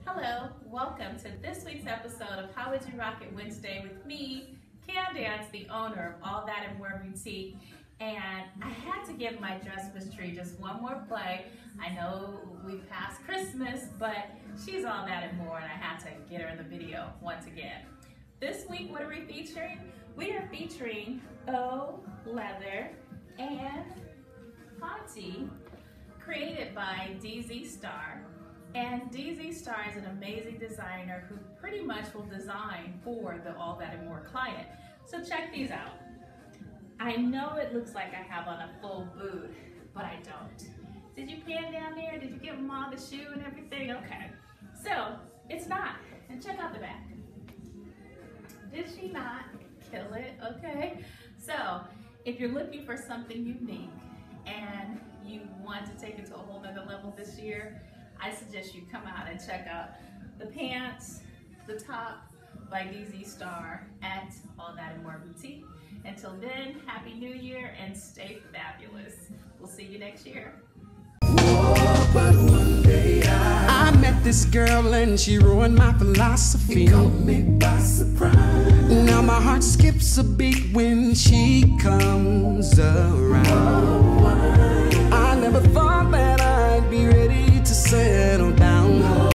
Hello, welcome to this week's episode of How Would You Rock It Wednesday with me, Candace, the owner of All That and More Boutique. And I had to give my dress mystery just one more play. I know we passed Christmas, but she's all that and more, and I had to get her in the video once again. This week, what are we featuring? We are featuring faux leather and ponte, created by Dezestar. And Dezestar is an amazing designer who pretty much will design for the All That and More client. So check these out. I know it looks like I have on a full boot, but I don't. Did you pan down there? Did you give them all the shoe and everything? Okay. So it's not. And check out the back. Did she not kill it? Okay. So if you're looking for something unique and you want to take it to a whole nother level this year, I suggest you come out and check out the pants, the top by Dezestar at All That and More Boutique. Until then, Happy New Year and stay fabulous. We'll see you next year. But one day I met this girl and she ruined my philosophy. It caught me by surprise. Now my heart skips a beat when she comes around.